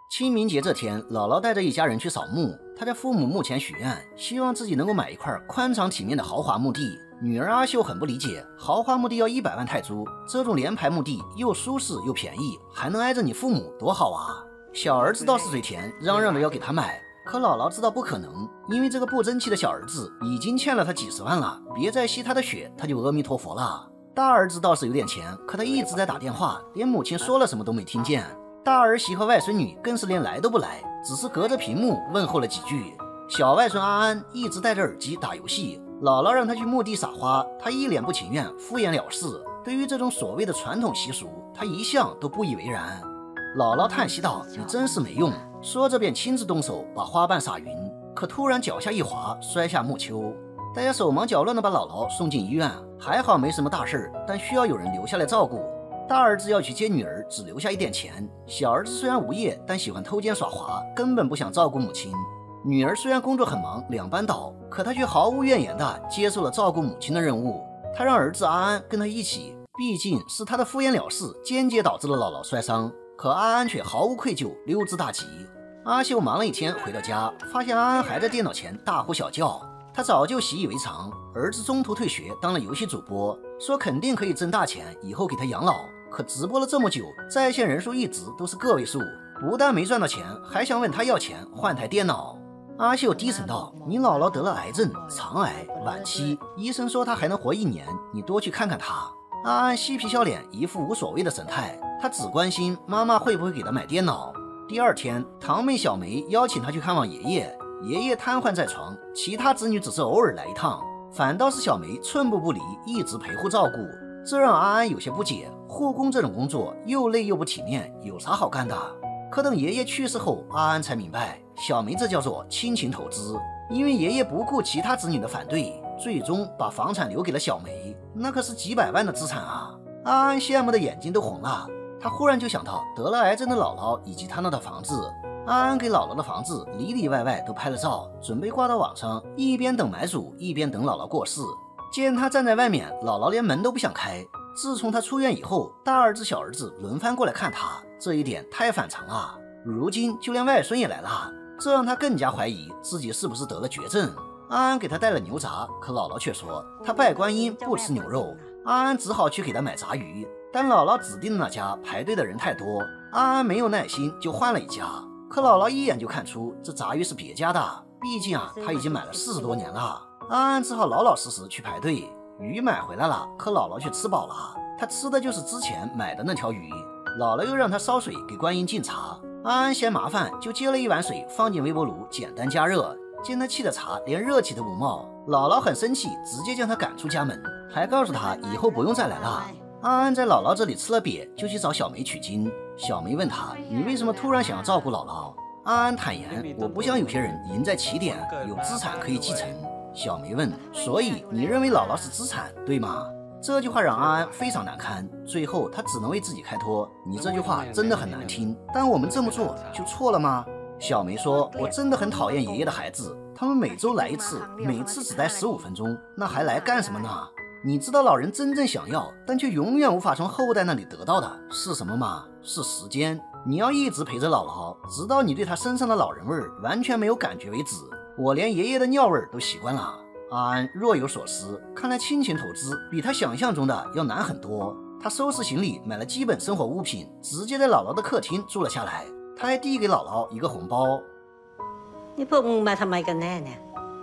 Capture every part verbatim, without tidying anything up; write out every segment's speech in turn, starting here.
清明节这天，姥姥带着一家人去扫墓。她在父母墓前许愿，希望自己能够买一块宽敞体面的豪华墓地。女儿阿秀很不理解，豪华墓地要一百万泰铢，这种联排墓地又舒适又便宜，还能挨着你父母，多好啊！小儿子倒是嘴甜，嚷嚷着要给他买。可姥姥知道不可能，因为这个不争气的小儿子已经欠了他几十万了，别再吸他的血，他就阿弥陀佛了。大儿子倒是有点钱，可他一直在打电话，连母亲说了什么都没听见。大儿媳和外孙女更是连来都不来，只是隔着屏幕问候了几句。小外孙安安一直戴着耳机打游戏，姥姥让他去墓地撒花，他一脸不情愿，敷衍了事。对于这种所谓的传统习俗，他一向都不以为然。姥姥叹息道：“你真是没用。”说着便亲自动手把花瓣撒匀，可突然脚下一滑，摔下木丘。大家手忙脚乱地把姥姥送进医院，还好没什么大事，但需要有人留下来照顾。大儿子要去接女儿，只留下一点钱。小儿子虽然无业，但喜欢偷奸耍滑，根本不想照顾母亲。女儿虽然工作很忙，两班倒，可她却毫无怨言地接受了照顾母亲的任务。她让儿子安安跟她一起，毕竟是她的敷衍了事间接导致了姥姥摔伤。可安安却毫无愧疚，溜之大吉。阿秀忙了一天回到家，发现安安还在电脑前大呼小叫。他早就习以为常，儿子中途退学当了游戏主播，说肯定可以挣大钱，以后给他养老。可直播了这么久，在线人数一直都是个位数，不但没赚到钱，还想问他要钱换台电脑。阿秀低沉道：“你姥姥得了癌症，肠癌晚期，医生说她还能活一年，你多去看看她。”安安嬉皮笑脸，一副无所谓的神态，他只关心妈妈会不会给他买电脑。第二天，堂妹小梅邀请他去看望爷爷，爷爷瘫痪在床，其他子女只是偶尔来一趟，反倒是小梅寸步不离，一直陪护照顾，这让安安有些不解。护工这种工作又累又不体面，有啥好干的？可等爷爷去世后，安安才明白，小梅这叫做亲情投资，因为爷爷不顾其他子女的反对，最终把房产留给了小梅，那可是几百万的资产啊！安安羡慕的眼睛都红了。他忽然就想到得了癌症的姥姥以及他那套房子。安安给姥姥的房子里里外外都拍了照，准备挂到网上，一边等买主，一边等姥姥过世。见他站在外面，姥姥连门都不想开。自从他出院以后，大儿子小儿子轮番过来看他，这一点太反常了。如今就连外孙也来了，这让他更加怀疑自己是不是得了绝症。安安给他带了牛杂，可姥姥却说他拜观音不吃牛肉。安安只好去给他买炸鱼，但姥姥指定的那家排队的人太多，安安没有耐心就换了一家。可姥姥一眼就看出这炸鱼是别家的，毕竟啊他已经买了四十多年了。安安只好老老实实去排队。鱼买回来了，可姥姥却吃饱了，她吃的就是之前买的那条鱼。姥姥又让她烧水给观音敬茶，安安嫌麻烦，就接了一碗水放进微波炉简单加热。见他沏的茶连热气都不冒，姥姥很生气，直接将他赶出家门，还告诉他以后不用再来了。安安在姥姥这里吃了瘪，就去找小梅取经。小梅问他：“你为什么突然想要照顾姥姥？”安安坦言：“我不像有些人赢在起点，有资产可以继承。”小梅问：“所以你认为姥姥是资产，对吗？”这句话让安安非常难堪，最后他只能为自己开脱：“你这句话真的很难听，但我们这么做就错了吗？”小梅说：“我真的很讨厌爷爷的孩子，他们每周来一次，每次只待十五分钟，那还来干什么呢？你知道老人真正想要，但却永远无法从后代那里得到的是什么吗？是时间。你要一直陪着姥姥，直到你对她身上的老人味儿完全没有感觉为止。我连爷爷的尿味儿都习惯了。”安安若有所思，看来亲情投资比他想象中的要难很多。他收拾行李，买了基本生活物品，直接在姥姥的客厅住了下来。他还递给姥姥一个红包。 นี่พวกมึงมาทำไมกันแน่เนี่ย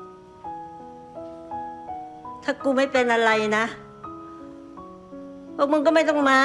ถ้ากูไม่เป็นอะไรนะพวกมึงก็ไม่ต้องมา。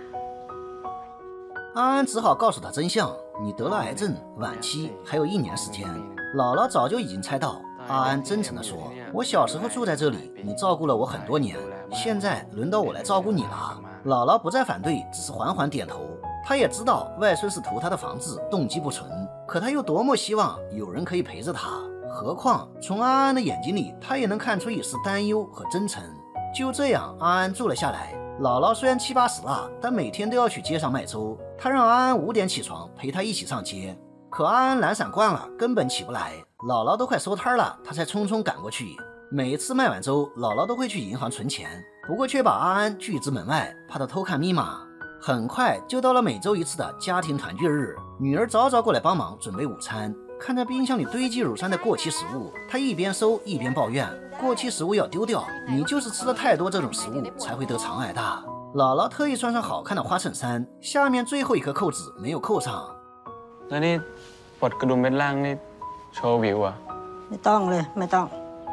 安安只好告诉他真相：你得了癌症，晚期，还有一年时间。姥姥早就已经猜到。安安真诚地说：“我小时候住在这里，你照顾了我很多年，现在轮到我来照顾你了。”姥姥不再反对，只是缓缓点头。他也知道外孙是图他的房子，动机不纯，可他又多么希望有人可以陪着他。何况从安安的眼睛里，他也能看出一丝担忧和真诚。就这样，安安住了下来。姥姥虽然七八十了，但每天都要去街上卖粥。他让安安五点起床，陪他一起上街。可安安懒散惯了，根本起不来。姥姥都快收摊了，他才匆匆赶过去。每次卖完粥，姥姥都会去银行存钱，不过却把安安拒之门外，怕他偷看密码。 很快就到了每周一次的家庭团聚日，女儿早早过来帮忙准备午餐。看着冰箱里堆积如山的过期食物，她一边收一边抱怨：过期食物要丢掉，你就是吃了太多这种食物才会得肠癌的。姥姥特意穿上好看的花衬衫，下面最后一颗扣子没有扣上。 แล้วนี่ปลดกระดุมเม็ดล่างนี่โชว์วิวอ่ะไม่ต้องเลยไม่ต้อง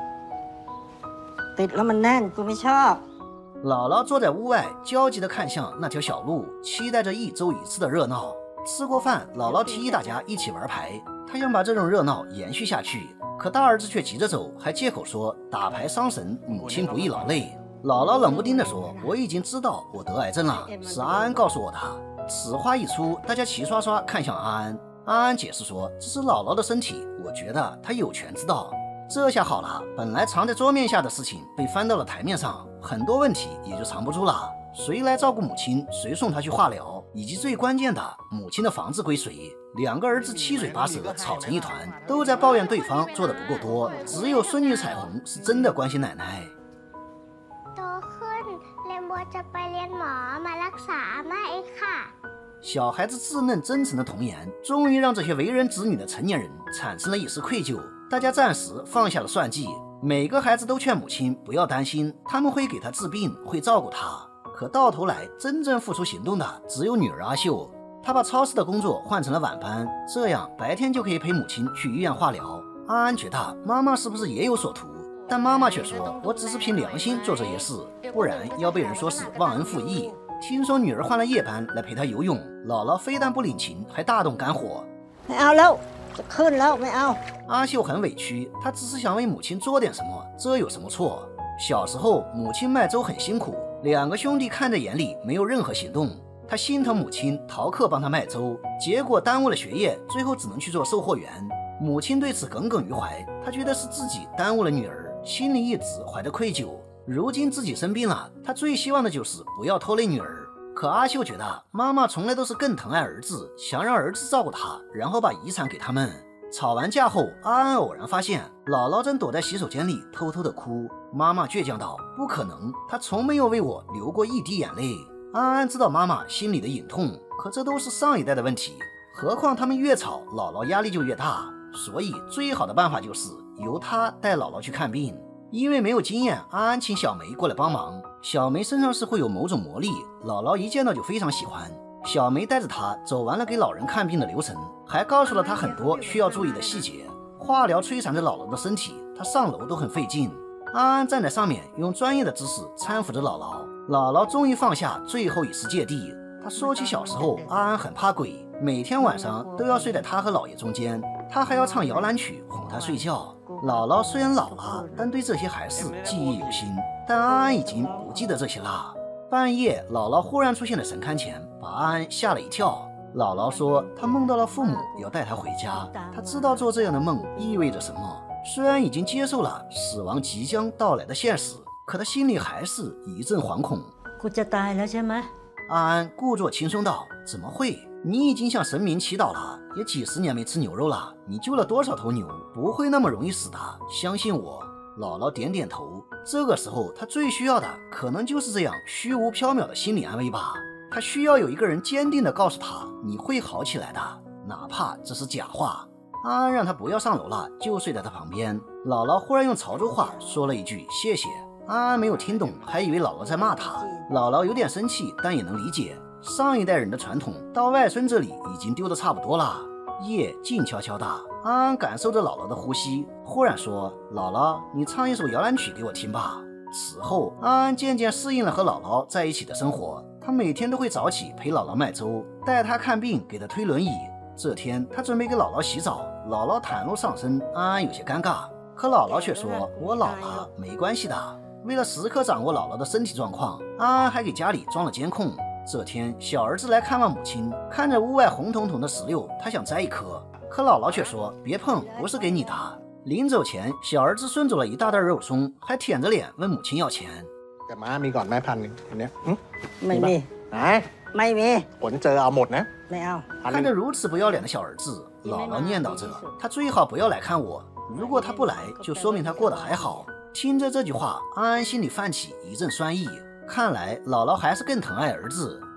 ติดแล้วมันแน่นกูไม่ชอบ。 姥姥坐在屋外，焦急地看向那条小路，期待着一周一次的热闹。吃过饭，姥姥提议大家一起玩牌，她想把这种热闹延续下去。可大儿子却急着走，还借口说打牌伤神，母亲不宜劳累。姥姥冷不丁地说：“我已经知道我得癌症了，是安安告诉我的。”此话一出，大家齐刷刷看向安安。安安解释说：“这是姥姥的身体，我觉得她有权知道。”这下好了，本来藏在桌面下的事情被翻到了台面上，很多问题也就藏不住了。谁来照顾母亲，谁送她去化疗，以及最关键的，母亲的房子归谁？两个儿子七嘴八舌吵成一团，都在抱怨对方做的不够多。只有孙女彩虹是真的关心奶奶。 โตขึ้นเลมโบจะไปเรียนหมอมารักษาอาม่าเองค่ะ小孩子稚嫩真诚的童言，终于让这些为人子女的成年人产生了一丝愧疚。大家暂时放下了算计，每个孩子都劝母亲不要担心，他们会给他治病，会照顾他。可到头来，真正付出行动的只有女儿阿秀。她把超市的工作换成了晚班，这样白天就可以陪母亲去医院化疗。安安觉得妈妈是不是也有所图？但妈妈却说：“我只是凭良心做这些事，不然要被人说是忘恩负义。”听说女儿换了夜班来陪她游泳，姥姥非但不领情，还大动肝火。 ไม่เอาแล้วจะขึ้นแล้วไม่เอา阿秀很委屈，她只是想为母亲做点什么，这有什么错？小时候母亲卖粥很辛苦，两个兄弟看在眼里，没有任何行动。他心疼母亲逃课帮他卖粥，结果耽误了学业，最后只能去做售货员。母亲对此耿耿于怀，她觉得是自己耽误了女儿，心里一直怀着愧疚。如今自己生病了，她最希望的就是不要拖累女儿。可阿秀觉得妈妈从来都是更疼爱儿子，想让儿子照顾她，然后把遗产给他们。吵完架后，安安偶然发现姥姥正躲在洗手间里偷偷的哭。妈妈倔强道：“不可能，她从没有为我流过一滴眼泪。”安安知道妈妈心里的隐痛，可这都是上一代的问题，何况他们越吵，姥姥压力就越大。所以最好的办法就是由她带姥姥去看病。因为没有经验，安安请小梅过来帮忙。小梅身上是会有某种魔力，姥姥一见到就非常喜欢。小梅带着她走完了给老人看病的流程，还告诉了她很多需要注意的细节。化疗摧残着姥姥的身体，她上楼都很费劲。安安站在上面，用专业的知识搀扶着姥姥。姥姥终于放下最后一丝芥蒂。她说起小时候，安安很怕鬼，每天晚上都要睡在她和姥爷中间，她还要唱摇篮曲哄她睡觉。姥姥虽然老了，但对这些还是记忆犹新。但安安已经不记得这些了。半夜，姥姥忽然出现在神龛前，把安安吓了一跳。姥姥说，她梦到了父母要带她回家，她知道做这样的梦意味着什么。虽然已经接受了死亡即将到来的现实，可她心里还是一阵惶恐。 กูจะตายแล้วใช่ไหม安安故作轻松道：“怎么会？你已经向神明祈祷了，也几十年没吃牛肉了。你救了多少头牛？不会那么容易死的，相信我。”姥姥点点头。这个时候，她最需要的可能就是这样虚无缥缈的心理安慰吧。她需要有一个人坚定地告诉她：“你会好起来的，哪怕这是假话。”安安让她不要上楼了，就睡在她旁边。姥姥忽然用潮州话说了一句：“谢谢。”安安没有听懂，还以为姥姥在骂她。姥姥有点生气，但也能理解。上一代人的传统到外孙这里已经丢得差不多了。夜静悄悄的，安安感受着姥姥的呼吸，忽然说：“姥姥，你唱一首摇篮曲给我听吧。”此后，安安渐渐适应了和姥姥在一起的生活。她每天都会早起陪姥姥卖粥，带她看病，给她推轮椅。这天，她准备给姥姥洗澡，姥姥袒露上身，安安有些尴尬。可姥姥却说：“我老了，没关系的。”为了时刻掌握姥姥的身体状况，安安还给家里装了监控。这天，小儿子来看望母亲，看着屋外红彤彤的石榴，他想摘一颗，可姥姥却说：“别碰，不是给你的。”临走前，小儿子顺走了一大袋肉松，还舔着脸问母亲要钱。 แต่ม้ามีก่อนแม่พันหนึ่งคนเนี้ยไม่มีไหนไม่มีผลเจอเอาหมดนะไม่เอา看着如此不要脸的小儿子，姥姥念叨着：“他最好不要来看我，如果他不来，就说明他过得还好。”听着这句话，安安心里泛起一阵酸意。看来姥姥还是更疼爱儿子。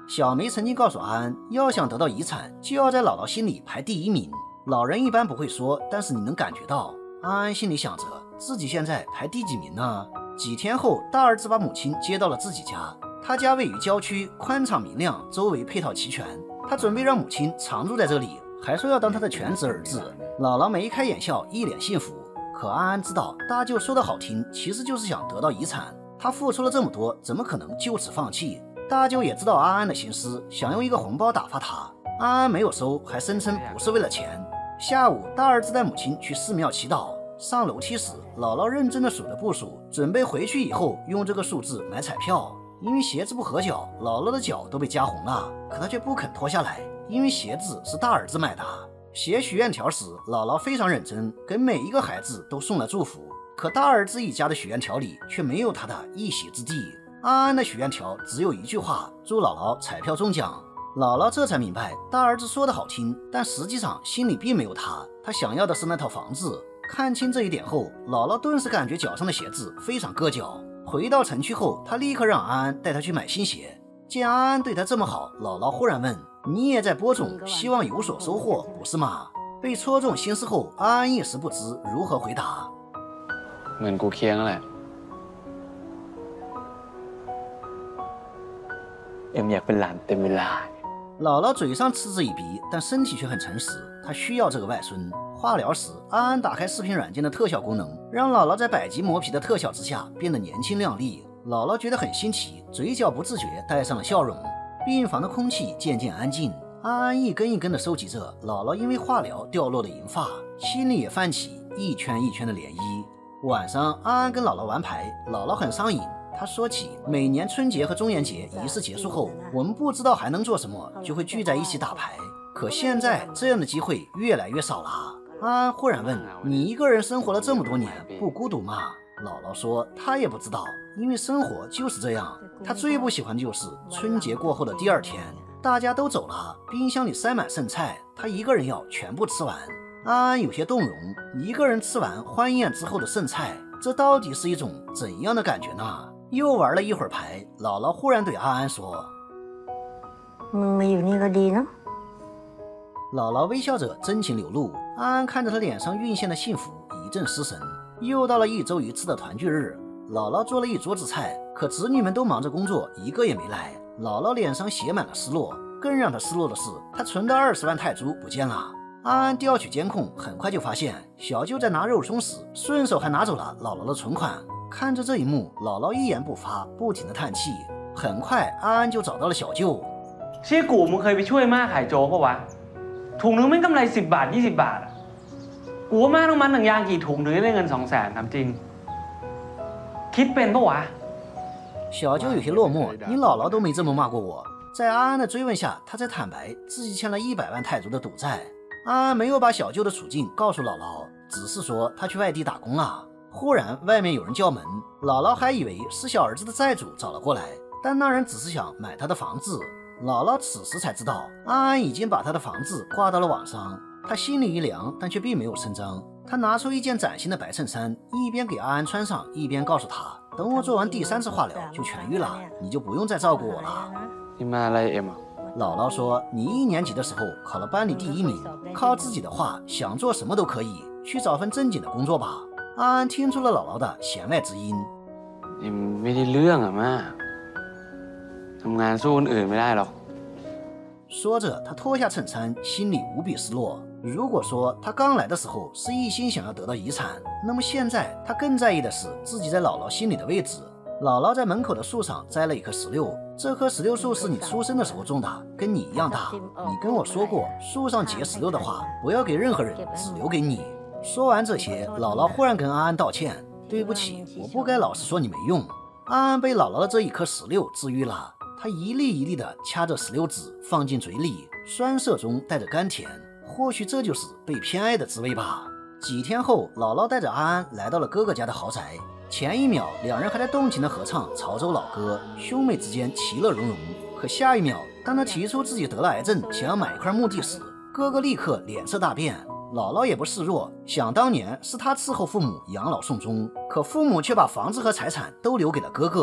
小梅曾经告诉安安，要想得到遗产，就要在姥姥心里排第一名。老人一般不会说，但是你能感觉到。安安心里想着，自己现在排第几名呢？几天后，大儿子把母亲接到了自己家。他家位于郊区，宽敞明亮，周围配套齐全。他准备让母亲常住在这里，还说要当他的全职儿子。姥姥眉开眼笑，一脸幸福。可安安知道，大舅说的好听，其实就是想得到遗产。他付出了这么多，怎么可能就此放弃？大舅也知道安安的心思，想用一个红包打发他。安安没有收，还声称不是为了钱。下午，大儿子带母亲去寺庙祈祷。上楼梯时，姥姥认真地数着步数，准备回去以后用这个数字买彩票。因为鞋子不合脚，姥姥的脚都被夹红了，可她却不肯脱下来，因为鞋子是大儿子买的。写许愿条时，姥姥非常认真，给每一个孩子都送了祝福。可大儿子一家的许愿条里却没有他的一席之地。安安的许愿条只有一句话：祝姥姥彩票中奖。姥姥这才明白，大儿子说的好听，但实际上心里并没有他，他想要的是那套房子。看清这一点后，姥姥顿时感觉脚上的鞋子非常硌脚。回到城区后，他立刻让安安带他去买新鞋。见安安对他这么好，姥姥忽然问：你也在播种，希望有所收获，不是吗？被戳中心思后，安安一时不知如何回答。 เหมือนกูเคียงแหละเอ็มอยากเป็นหลานเต็มเวลา姥姥嘴上嗤之以鼻，但身体却很诚实，她需要这个外孙。化疗时，安安打开视频软件的特效功能，让姥姥在百级磨皮的特效之下变得年轻靓丽。姥姥觉得很新奇，嘴角不自觉带上了笑容。病房的空气渐渐安静，安安一根一根地收集着姥姥因为化疗掉落的银发，心里也泛起一圈一圈的涟漪。晚上，安安跟姥姥玩牌，姥姥很上瘾。他说起每年春节和中元节仪式结束后，我们不知道还能做什么，就会聚在一起打牌。可现在这样的机会越来越少了。安安忽然问：你一个人生活了这么多年，不孤独吗？姥姥说她也不知道，因为生活就是这样。她最不喜欢的就是春节过后的第二天，大家都走了，冰箱里塞满剩菜，她一个人要全部吃完。安安有些动容，一个人吃完欢宴之后的剩菜，这到底是一种怎样的感觉呢？又玩了一会儿牌，姥姥忽然对安安说： มึงมาอยู่นี่ก็ดีเนาะ。 姥姥微笑着真情流露，安安看着她脸上晕现的幸福，一阵失神。又到了一周一次的团聚日，姥姥做了一桌子菜，可子女们都忙着工作，一个也没来。姥姥脸上写满了失落，更让她失落的是，她存的二十万泰铢不见了。安安调取监控，很快就发现小舅在拿肉松时，顺手还拿走了姥姥的存款。看着这一幕，姥姥一言不发，不停地叹气。很快，安安就找到了小舅。 เชี่ยกูมึงเคยไปช่วยม่าขายโจ๊กปะวะถุงนึงไม่กำไรสิบบาทยี่สิบบาทกูว่าม่าต้องมัดหนังยางกี่ถุงถึงจะได้เงินสองแสนถามจริงคิดเป็นปะวะ小舅有些落寞，你姥姥都没这么骂过我。在安安的追问下，他才坦白自己欠了一百万泰铢的赌债。安安没有把小舅的处境告诉姥姥，只是说他去外地打工了。忽然外面有人叫门，姥姥还以为是小儿子的债主找了过来，但那人只是想买他的房子。姥姥此时才知道，安安已经把他的房子挂到了网上。他心里一凉，但却并没有声张。他拿出一件崭新的白衬衫，一边给安安穿上，一边告诉他：等我做完第三次化疗就痊愈了，你就不用再照顾我了。 你妈来 M 姥姥说，你一年级的时候考了班里第一名，靠自己的话想做什么都可以，去找份正经的工作吧。安安听出了姥姥的弦外之音。 你ไม่ได้เรื่องอะม่าทำงานสู้คนอื่นไม่ได้หรอก说着，他脱下衬衫，心里无比失落。如果说他刚来的时候是一心想要得到遗产，那么现在他更在意的是自己在姥姥心里的位置。姥姥在门口的树上摘了一棵石榴，这棵石榴树是你出生的时候种的，跟你一样大。你跟我说过，树上结石榴的话，不要给任何人，只留给你。说完这些，姥姥忽然跟安安道歉：对不起，我不该老是说你没用。安安被姥姥的这一颗石榴治愈了，他一粒一粒地掐着石榴籽放进嘴里，酸涩中带着甘甜，或许这就是被偏爱的滋味吧。几天后，姥姥带着安安来到了哥哥家的豪宅。前一秒，两人还在动情地合唱潮州老歌，兄妹之间其乐融融。可下一秒，当他提出自己得了癌症，想要买一块墓地时，哥哥立刻脸色大变。姥姥也不示弱，想当年是他伺候父母养老送终，可父母却把房子和财产都留给了哥哥。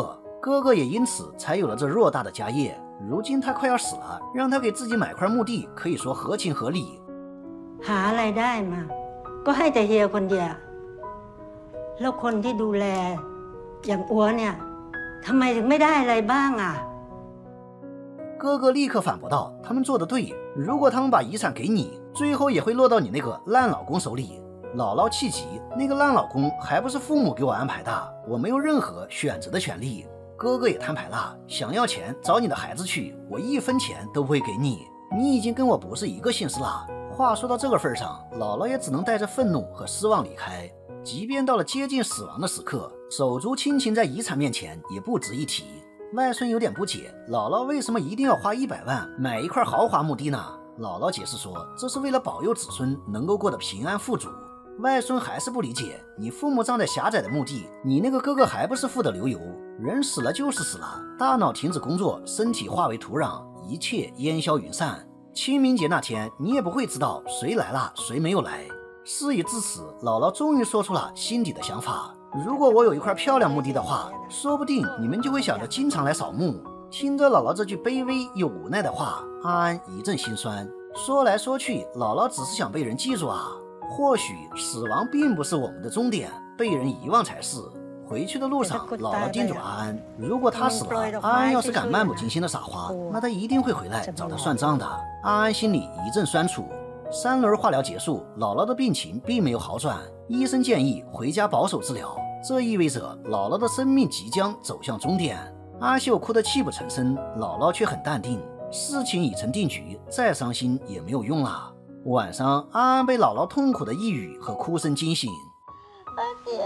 哥哥也因此才有了这偌大的家业。如今他快要死了，让他给自己买块墓地，可以说合情合理。 หาอะไรได้มาก็ให้แต่เฮียคนเดียวแล้วคนที่ดูแลอย่างอัวเนี่ยทำไมถึงไม่ได้อะไรบ้าง啊？ 哥哥立刻反驳道：“他们做得对，如果他们把遗产给你，最后也会落到你那个烂老公手里。”姥姥气急，那个烂老公还不是父母给我安排的，我没有任何选择的权利。哥哥也摊牌了，想要钱找你的孩子去，我一分钱都不会给你。你已经跟我不是一个姓氏了。话说到这个份上，姥姥也只能带着愤怒和失望离开。即便到了接近死亡的时刻，手足亲情在遗产面前也不值一提。外孙有点不解，姥姥为什么一定要花一百万买一块豪华墓地呢？姥姥解释说，这是为了保佑子孙能够过得平安富足。外孙还是不理解，你父母葬在狭窄的墓地，你那个哥哥还不是富得流油？人死了就是死了，大脑停止工作，身体化为土壤，一切烟消云散。清明节那天，你也不会知道谁来了，谁没有来。事已至此，姥姥终于说出了心底的想法。如果我有一块漂亮墓地的话，说不定你们就会想着经常来扫墓。听着姥姥这句卑微又无奈的话，安安一阵心酸。说来说去，姥姥只是想被人记住啊。或许死亡并不是我们的终点，被人遗忘才是。回去的路上，姥姥叮嘱安安，如果他死了，安安要是敢漫不经心的撒花，那他一定会回来找他算账的。安安心里一阵酸楚。三轮化疗结束，姥姥的病情并没有好转，医生建议回家保守治疗，这意味着姥姥的生命即将走向终点。阿秀哭得泣不成声，姥姥却很淡定，事情已成定局，再伤心也没有用了。晚上，安安被姥姥痛苦的呓语和哭声惊醒。 阿姐，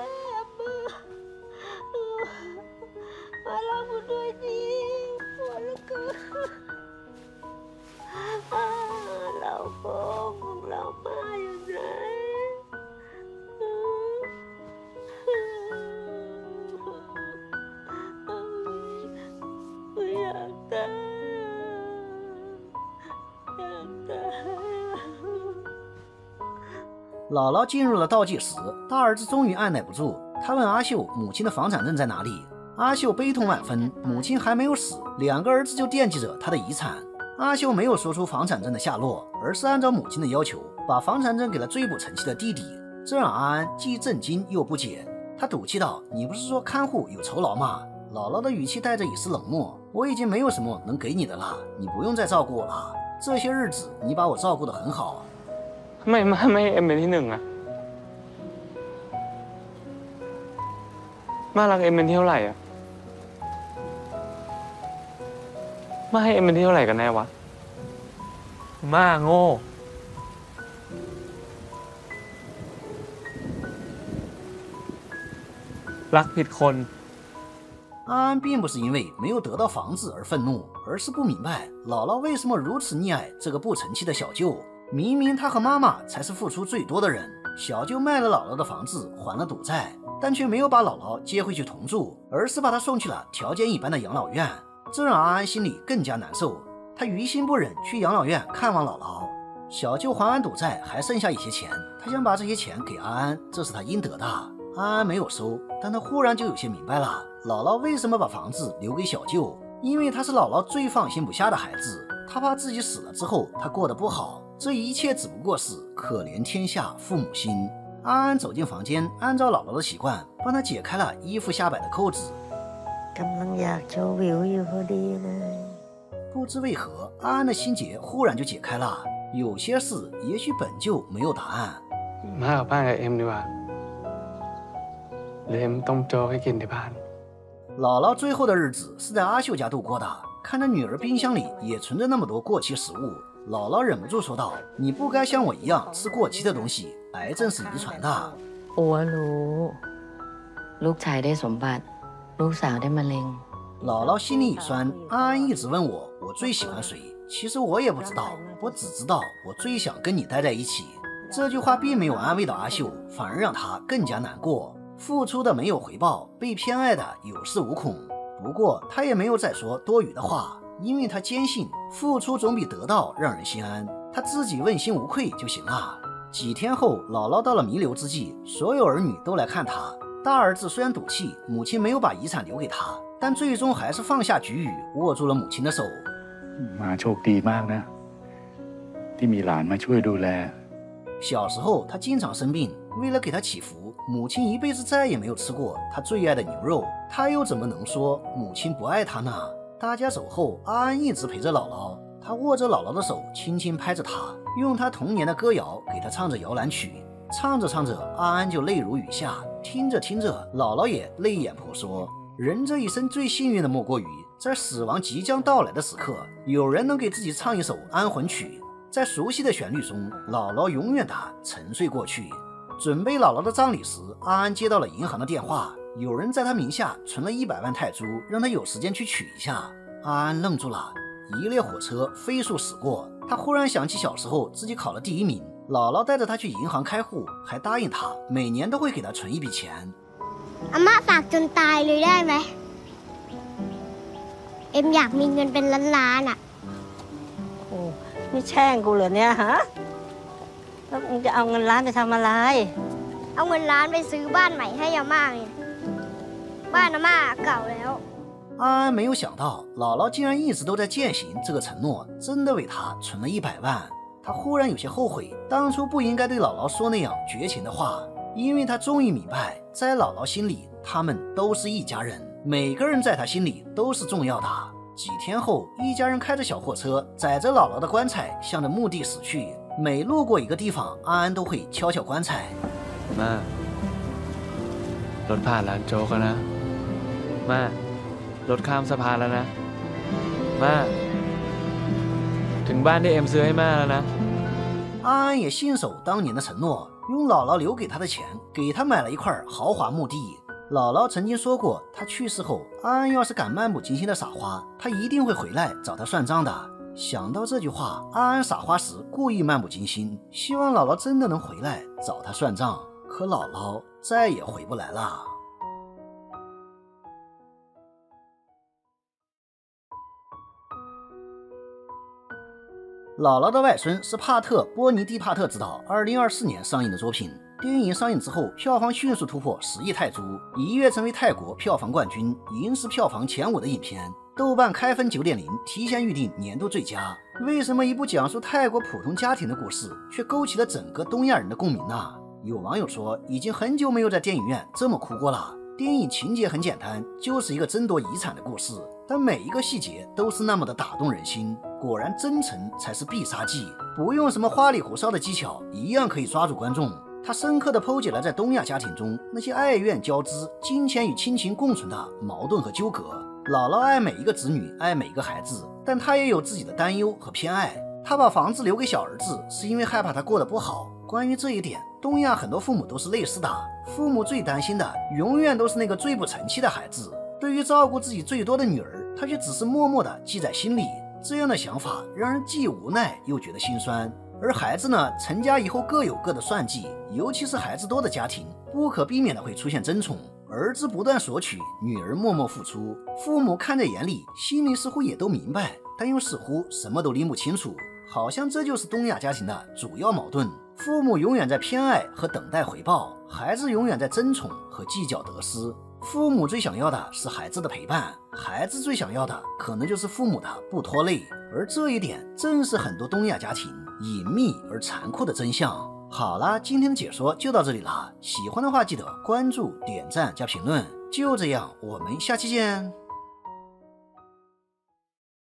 มารับผมด้วยดิปวดเหลือเกินเราพ่อของเรามาอยู่ไหนไม่อยากตายอยากตาย姥姥进入了倒计时，大儿子终于按耐不住，他问阿秀母亲的房产证在哪里。阿秀悲痛万分，母亲还没有死，两个儿子就惦记着他的遗产。阿秀没有说出房产证的下落，而是按照母亲的要求，把房产证给了追捕陈妻的弟弟。这让安安既震惊又不解。他赌气道：“你不是说看护有酬劳吗？”姥姥的语气带着一丝冷漠：“我已经没有什么能给你的了，你不用再照顾我了。这些日子你把我照顾得很好。” ทำไมมาไม่ให้เอ็มเป็นที่หนึ่งอะมารักเอ็มเป็นที่เท่าไหร่อะมาให้เอ็มเป็นที่เท่าไหร่กันแน่วะมาโง่รักผิดคน安安并不是因为没有得到房子而愤怒，而是不明白姥姥为什么如此溺爱这个不成器的小舅。明明他和妈妈才是付出最多的人，小舅卖了姥姥的房子还了赌债，但却没有把姥姥接回去同住，而是把她送去了条件一般的养老院，这让安安心里更加难受。他于心不忍去养老院看望姥姥。小舅还完赌债还剩下一些钱，他想把这些钱给安安，这是他应得的。安安没有收，但他忽然就有些明白了，姥姥为什么把房子留给小舅，因为他是姥姥最放心不下的孩子，他怕自己死了之后他过得不好。这一切只不过是可怜天下父母心。安安走进房间，按照姥姥的习惯，帮她解开了衣服下摆的扣子。 กำลังอยากโชว์วิวอยู่พอดีเลย不知为何，安安的心结忽然就解开了。有些事也许本就没有答案。 มากับบ้านกับเอ็มดีกว่าหรือเอ็มต้มโจ๊กให้กินที่บ้าน姥姥最后的日子是在阿秀家度过的，看着女儿冰箱里也存着那么多过期食物，姥姥忍不住说道：“你不该像我一样吃过期的东西，癌症是遗传的。” อัวรู้ลูกชายได้สมบัติลูกสาวได้มะเร็ง姥姥心里一酸，安安一直问我我最喜欢谁，其实我也不知道，我只知道我最想跟你待在一起。这句话并没有安慰到阿秀，反而让她更加难过。付出的没有回报，被偏爱的有恃无恐。不过她也没有再说多余的话，因为她坚信付出总比得到让人心安，她自己问心无愧就行了。几天后，姥姥到了弥留之际，所有儿女都来看她。大儿子虽然赌气，母亲没有把遗产留给他， 但最终还是放下局域，握住了母亲的手。 มาโชคดีมากนะที่มีหลานมาช่วยดูแล。 小时候他经常生病，为了给他祈福，母亲一辈子再也没有吃过他最爱的牛肉，他又怎么能说母亲不爱他呢？大家走后，阿安一直陪着姥姥，他握着姥姥的手，轻轻拍着她，用他童年的歌谣给他唱着摇篮曲。唱着唱着，阿安就泪如雨下，听着听着，姥姥也泪眼婆娑。人这一生最幸运的莫过于在死亡即将到来的时刻，有人能给自己唱一首安魂曲，在熟悉的旋律中，姥姥永远的沉睡过去。准备姥姥的葬礼时，阿安接到了银行的电话，有人在他名下存了一百万泰铢，让他有时间去取一下。阿安愣住了，一列火車飞速駛過，他忽然想起小時候自己考了第一名，姥姥帶着他去銀行開戶，還答應他每年都會給他存一筆錢。 อาม่าฝากจนตายเลยได้ไหมเอ็มอยากมีเงินเป็นล้านๆอ่ะโอ้นี่แช่งกูเหรอเนี่ยฮะแล้วมึงจะเอาเงินล้านไปทำอะไรเอาเงินล้านไปซื้อบ้านใหม่ให้อาม่าไงบ้านอาม่าเก่าแล้ว阿安没有想到姥姥竟然一直都在践行这个承诺，真的为他存了一百万。他忽然有些后悔，当初不应该对姥姥说那样绝情的话，因为他终于明白，在姥姥心里，他们都是一家人，每个人在他心里都是重要的。几天后，一家人开着小货车，载着姥姥的棺材，向着墓地驶去。每路过一个地方，安安都会敲敲棺材。 มารถผ่านร้านโจ๊กแล้วนะมารถข้ามสะพานแล้วนะมาถึงบ้านที่เอ็มซื้อให้มาแล้วนะ阿安也信守当年的承诺，用姥姥留给他的钱，给他买了一块豪华墓地。姥姥曾经说过，她去世后，阿安要是敢漫不经心的撒花，她一定会回来找他算账的。想到这句话，阿安撒花时故意漫不经心，希望姥姥真的能回来找他算账。可姥姥再也回不来了。姥姥的外孙是帕特·波尼蒂帕特执导，二零二四年上映的作品。电影上映之后，票房迅速突破十亿泰铢，一跃成为泰国票房冠军，影史票房前五的影片。豆瓣开分 九点零， 提前预定年度最佳。为什么一部讲述泰国普通家庭的故事，却勾起了整个东亚人的共鸣呢？有网友说，已经很久没有在电影院这么哭过了。电影情节很简单，就是一个争夺遗产的故事，但每一个细节都是那么的打动人心。果然，真诚才是必杀技，不用什么花里胡哨的技巧，一样可以抓住观众。他深刻地剖解了在东亚家庭中那些爱怨交织、金钱与亲情共存的矛盾和纠葛。姥姥爱每一个子女，爱每一个孩子，但她也有自己的担忧和偏爱。她把房子留给小儿子，是因为害怕他过得不好。关于这一点，东亚很多父母都是类似的，父母最担心的永远都是那个最不成器的孩子。对于照顾自己最多的女儿，他却只是默默地记在心里。这样的想法让人既无奈又觉得心酸。而孩子呢，成家以后各有各的算计，尤其是孩子多的家庭，不可避免的会出现争宠。儿子不断索取，女儿默默付出，父母看在眼里，心里似乎也都明白，但又似乎什么都拎不清楚。好像这就是东亚家庭的主要矛盾：父母永远在偏爱和等待回报，孩子永远在争宠和计较得失。父母最想要的是孩子的陪伴，孩子最想要的可能就是父母的不拖累。而这一点正是很多东亚家庭隐秘而残酷的真相。好啦，今天的解说就到这里了，喜欢的话记得关注、点赞加评论。就这样，我们下期见。